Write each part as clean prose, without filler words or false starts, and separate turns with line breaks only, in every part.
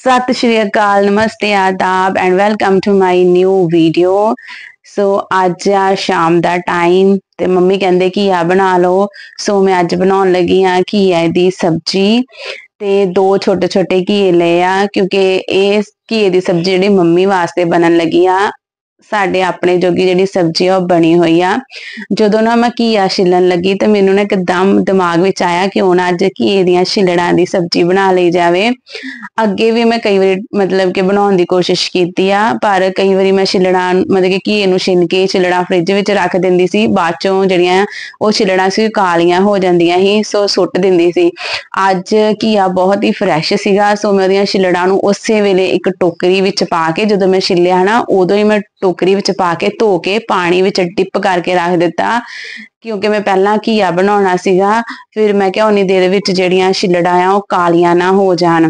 सत श्री अकाल, नमस्ते, आदाब and welcome to my new video. So अज आ शाम का टाइम ते मम्मी कहंदे घीया बना लो। सो मैं अज बनाउण लगी हाँ घीए दी सब्जी ते दो छोटे छोटे घीए ले आ, क्योंकि ये घीए दी सब्जी जिहड़ी मम्मी वास्ते बनन लगी आ। साडे अपने जोगी जिहड़ी सब्जी आ बनी हुई आ। जदों ना मैं घीया छिलन लगी तो मैनू ना एकदम दिमाग विच आया कि हुण अज घीए दियां छिलड़ां दी सब्जी बना लई जावे। अगे भी मैं कई बार मतलब कि बनाउण दी कोशिश कीती आ, पर कई बार मैं छिलड़ां मतलब कि घीए नूं छिल के छिलड़ां फ्रिज विच रख दिंदी सी, बाद चों जिहड़ियां ओह छिलड़ां सी कालियां हो जांदियां सी, सो सुੱਟ दिंदी सी। अज घीया बहुत ही फ्रैश सीगा, सो मैं ओहदियां छिलड़ां नूं उसे वेले एक टोकरी विच पा के जदों मैं छिलिया ना उदों ही मैं टोकरी विच पा के धो के पानी विच डिप करके रख दिता, क्योंकि मैं पहला घीया बनाउणा सीगा। फिर मैं क्या उन्नी देर विच जिहड़ियां छिलड़ां आ ओह कालियां ना हो जाण।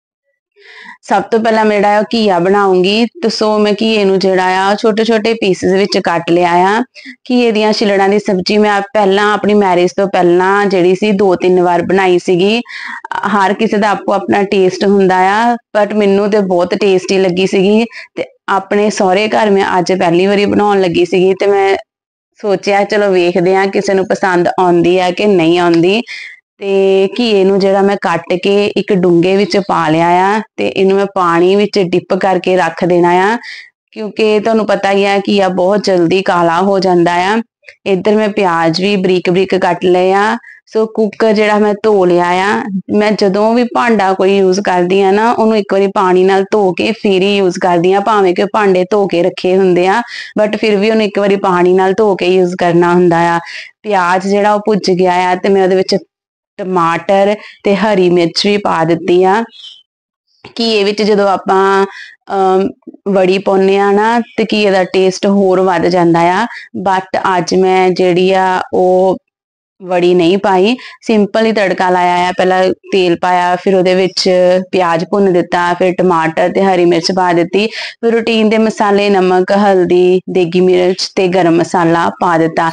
सब तो पहला मैं जिहड़ा घीया बनाऊंगी तो सो मैं घीए नूं जिहड़ा आ छोटे छोटे पीसिस विच कट लिया आ। घीए दियां छिलड़ां दी सब्जी मैं पहला अपनी मैरिज तो पहला जिहड़ी सी 2-3 बार बनाई सीगी। हर किसी दा आपको अपना टेस्ट हुंदा आ, बट मैनू ते बहुत टेस्टी लगी सीगी। ते अपने सहुरे घर मैं अज पहली बारी बनाउण लगी सीगी ते मैं सोचिया चलो वेखदे आ किसे नूं पसंद आउंदी है कि नहीं आउंदी। ते घीए नूं जिहड़ा मैं कट के एक डूंगे विच पा लिया आ ते इनू मैं पानी विच डिप करके रख देना आ, क्योंकि तुहानूं पता ही है घीया बहुत जल्दी काला हो जांदा आ। इधर मैं प्याज भी बरीक बरीक कट लए आ। सो कुकर जिहड़ा मैं धो लिया आ। मैं जदों भी भांडा कोई यूज करदी आ ना उहनूं एक बारी पानी नाल धो के फिर ही यूज करदी आ, भावें कि भांडे धो के रखे हुंदे आ, बट फिर भी उहनूं एक बारी पानी नाल धो के यूज करना हुंदा आ। प्याज जिहड़ा ओह भुज गया आ ते मैं उहदे विच टमाटर ते हरी मिर्च भी पा दित्ती आ। घीए विच जदों आपां वड़ी पाउने आ ना ते घीए दा टेस्ट होर वध जांदा आ। बट अज मैं जिहड़ी आ ओह वड़ी नहीं पाई, सिंपल ही तड़का लाया आ। पहला तेल पाया, फिर उहदे विच प्याज भुन दिता, फिर टमाटर ते हरी मिर्च पा दित्ती, फिर रूटीन दे मसाले नमक हल्दी देगी मिर्च ते गरम मसाला पा दिता।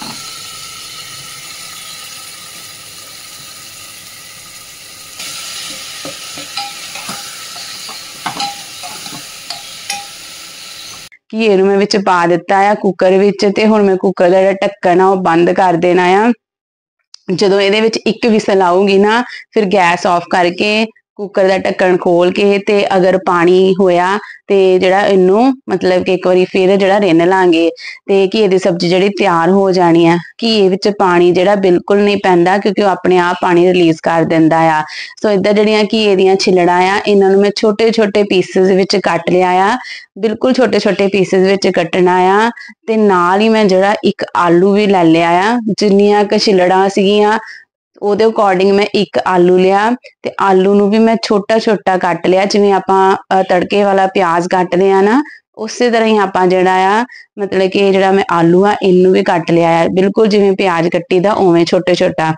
घीए नूं मैं विच पा दिता आ कुकर विच ते हुण मैं कुकर दा जिहड़ा ढक्कन आ ओह बंद कर देना आ। जदों इहदे विच एक विसल आऊगी ना फिर गैस ऑफ करके कुकर दा ढक्कन खोल के ते अगर पानी होया ते जिहड़ा इनू मतलब कि एक बारी फिर जिहड़ा रिन लांगे ते घीए दी सब्जी जिहड़ी तैयार हो जानी है। घीए विच पानी जिहड़ा बिल्कुल नहीं पैंदा, क्योंकि अपने आप पानी रिलीज कर दिंदा आ। सो इधर जिहड़ियां घीए दियां छिलड़ां आ इन्हां नूं मैं छोटे छोटे पीसिस विच कट लिया आ, बिल्कुल छोटे छोटे पीसिस विच कटना आ। ते नाल ही मैं जिहड़ा एक आलू भी लै लिया आ, जिन्नियां क छिलड़ां सीगियां ਉਹਦੇ ਅਕੋਰਡਿੰਗ मैं एक आलू लिया ते आलू नूं भी मैं छोटा छोटा कट लिया, जिवें आपां तड़के वाला प्याज कटदे आ ना उसे तरह ही आपां जिहड़ा आ मतलब कि जिहड़ा मैं आलू आ इनू भी कट लिया है, बिल्कुल जिवें प्याज कट्टी दा उवें छोटे छोटा।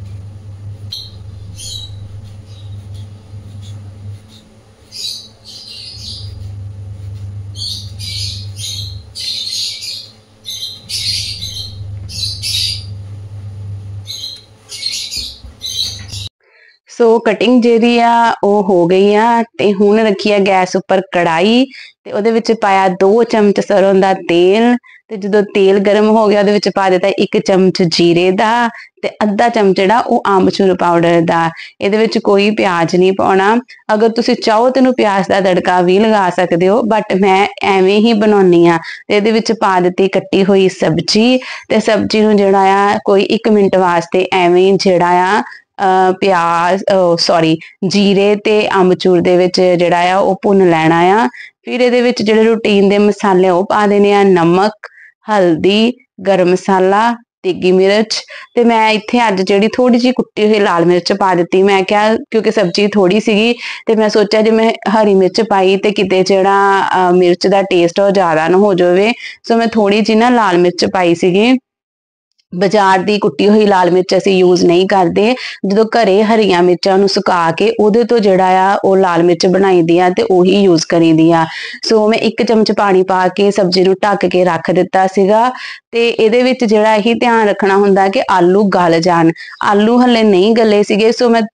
सो कटिंग जिहड़ी आ ओह हो गई आ ते हुण रखी आ गैस उपर कढ़ाई ते उहदे विच पाया 2 चमच सरों दा तेल ते जदों तेल गर्म हो गया उहदे विच पा दित्ता 1 चमच जीरे दा ते अद्धा चमच जिहड़ा ओह आमचूर पाउडर दा। इहदे विच कोई प्याज नहीं पाउणा, अगर तुसीं चाहो ते इहनूं प्याज दा तड़का भी लगा सकदे हो, बट मैं एवें ही बनाउणी आ। ते इहदे विच पा दित्ती कट्टी हुई सब्जी ते सब्जी नूं जिहड़ा आ कोई 1 मिंट वास्ते एवें जिहड़ा आ प्याज सॉरी जीरे ते अम्बचूर दे विच जिहड़ा आ ओह भुन लैणा आ। फिर इहदे विच जिहड़े रूटीन दे मसाले ओह पा देने आ, नमक हल्दी गरम मसाला देगी मिर्च ते मैं इत्थे अज जिहड़ी थोड़ी जी कुट्टी हुई लाल मिर्च पा दित्ती। मैं क्या क्योंकि सब्जी थोड़ी सीगी ते मैं सोचा जे मैं हरी मिर्च पाई ते किते जिहड़ा मिर्च दा टेस्ट ओह ज़्यादा ना हो जावे, सो मैं थोड़ी जी ना लाल मिर्च पाई सीगी। बाजार दी कुट्टी हुई लाल मिर्च असीं यूज नहीं करदे, जदों घरे हरियां मिर्चां नूं सुका के उहदे तो जिहड़ा आ ओह लाल मिर्च बनाई दी आ ते ओही यूज करी दी आ। सो मैं 1 चमच पानी पा के सब्जी नूं ढक के रख दित्ता सीगा ते इहदे विच जिहड़ा यही ध्यान रखना हुंदा कि आलू गल जाण। आलू हले नहीं गले सीगे, सो मैं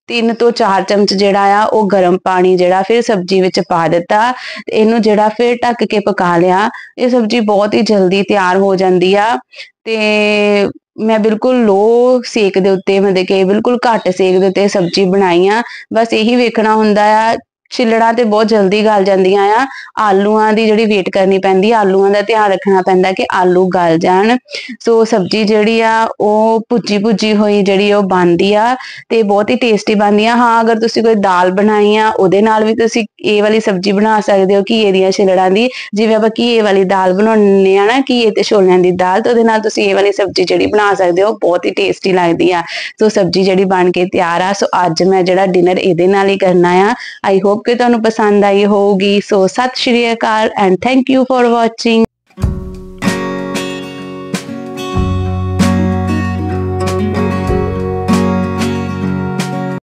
3 ਤੋਂ 4 ਚਮਚ ਜਿਹੜਾ ਆ ਉਹ ਗਰਮ ਪਾਣੀ ਜਿਹੜਾ ਫਿਰ ਸਬਜ਼ੀ ਵਿੱਚ ਪਾ ਦਿੱਤਾ। ਇਹਨੂੰ ਜਿਹੜਾ ਫਿਰ ਢੱਕ ਕੇ ਪਕਾ ਲਿਆ। ਇਹ ਸਬਜ਼ੀ ਬਹੁਤ ਹੀ ਜਲਦੀ ਤਿਆਰ ਹੋ ਜਾਂਦੀ ਆ ਤੇ ਮੈਂ ਬਿਲਕੁਲ ਲੋ ਸੇਕ ਦੇ ਉੱਤੇ, ਮਤਲਬ ਕਿ ਬਿਲਕੁਲ ਘੱਟ ਸੇਕ ਦੇ ਉੱਤੇ ਸਬਜ਼ੀ ਬਣਾਈ ਆ। ਬਸ ਇਹੀ ਵੇਖਣਾ ਹੁੰਦਾ ਆ, ਛਿੱਲੜਾਂ ਤੇ ਬਹੁਤ ਜਲਦੀ ਗਲ ਜਾਂਦੀਆਂ ਆ, ਆਲੂਆਂ ਦੀ ਜਿਹੜੀ ਵੇਟ ਕਰਨੀ ਪੈਂਦੀ, ਆਲੂਆਂ ਦਾ ਧਿਆਨ ਰੱਖਣਾ ਪੈਂਦਾ ਕਿ ਆਲੂ ਗਲ ਜਾਣ। ਸੋ ਸਬਜ਼ੀ ਜਿਹੜੀ ਆ ਉਹ ਭੁੱਜੀ ਭੁੱਜੀ ਹੋਈ ਜਿਹੜੀ ਉਹ ਬਣਦੀ ਆ ਤੇ ਬਹੁਤ ਹੀ ਟੇਸਟੀ ਬਣਦੀ ਆ। ਹਾਂ, ਅਗਰ ਤੁਸੀਂ ਕੋਈ ਦਾਲ ਬਣਾਈ ਆ ਉਹਦੇ ਨਾਲ ਵੀ ਤੁਸੀਂ ਇਹ ਵਾਲੀ ਸਬਜ਼ੀ ਬਣਾ ਸਕਦੇ ਹੋ, ਘੀਏ ਦੀਆਂ ਛਿੱਲੜਾਂ ਦੀ। ਜਿਵੇਂ ਆਪਾਂ ਘੀਏ ਵਾਲੀ ਦਾਲ ਬਣਾਉਂਦੇ ਆ ਨਾ, ਘੀਏ ਤੇ ਛੋਲਿਆਂ ਦੀ ਦਾਲ, ਤੇ ਉਹਦੇ ਨਾਲ ਤੁਸੀਂ ਇਹ ਵਾਲੀ ਸਬਜ਼ੀ ਜਿਹੜੀ ਬਣਾ ਸਕਦੇ ਹੋ, ਬਹੁਤ ਹੀ ਟੇਸਟੀ ਲੱਗਦੀ ਆ। ਸੋ ਸਬਜ਼ੀ ਜਿਹੜੀ ਬਣ ਕੇ ਤਿਆਰ ਆ। ਸੋ ਅੱਜ ਮੈਂ ਜਿਹੜਾ ਡਿਨਰ ਇਹਦੇ ਨਾਲ ਹੀ ਕਰਨਾ ਆ। ਆਈ ਹੋਪ ਕਿ ਤੁਹਾਨੂੰ ਪਸੰਦ ਆਈ ਹੋਊਗੀ। ਸੋ ਸਤਿ ਸ਼੍ਰੀ ਅਕਾਲ and thank you for watching.